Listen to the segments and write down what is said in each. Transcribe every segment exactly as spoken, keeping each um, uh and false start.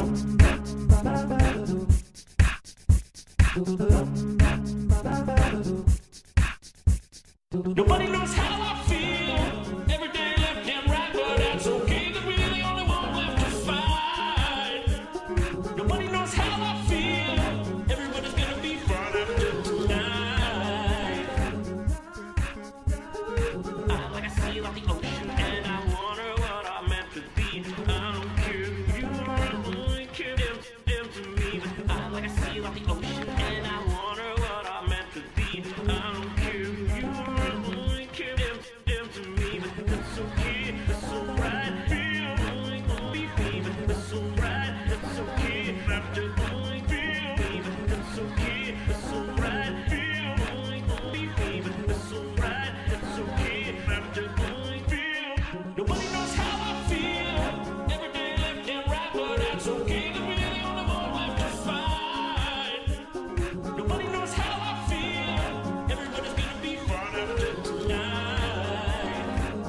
Nobody knows how I feel. Every day left and right, but that's okay. 'Cause we're the only one left to fight. Nobody knows how I feel. Everybody's gonna be fine after tonight. I like a sea like the ocean, and I wonder what I'm meant to be. I don't care who you are, I only care them, them to me. I like a sea like the ocean, and I wonder what I'm meant to be. I don't care who you are. Nobody knows how I feel. Every day left and right, but that's okay. 'Cause we're the only one left to fight. Nobody knows how I feel. Everybody's gonna be fine after tonight.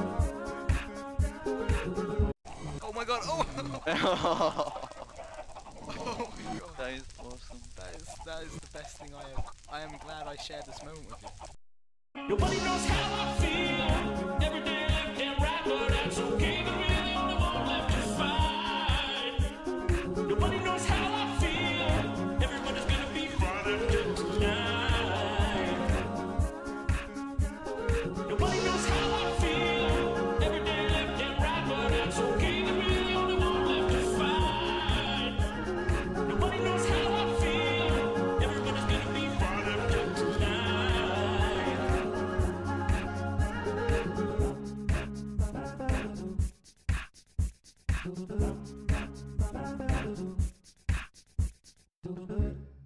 Oh my god! Oh! Oh my god! That is awesome. That is that is the best thing I have. I am glad I shared this moment with you. Nobody knows how I feel. Every day left and right, but that's okay. 'Cause we're the only one left to fight. Nobody knows how I feel. Everybody's gonna be fine after tonight. Nobody knows how I feel. Every day left and right, but that's okay. 'Cause we're the only one left to fight. Nobody knows how I feel. Everybody's gonna be fine after tonight.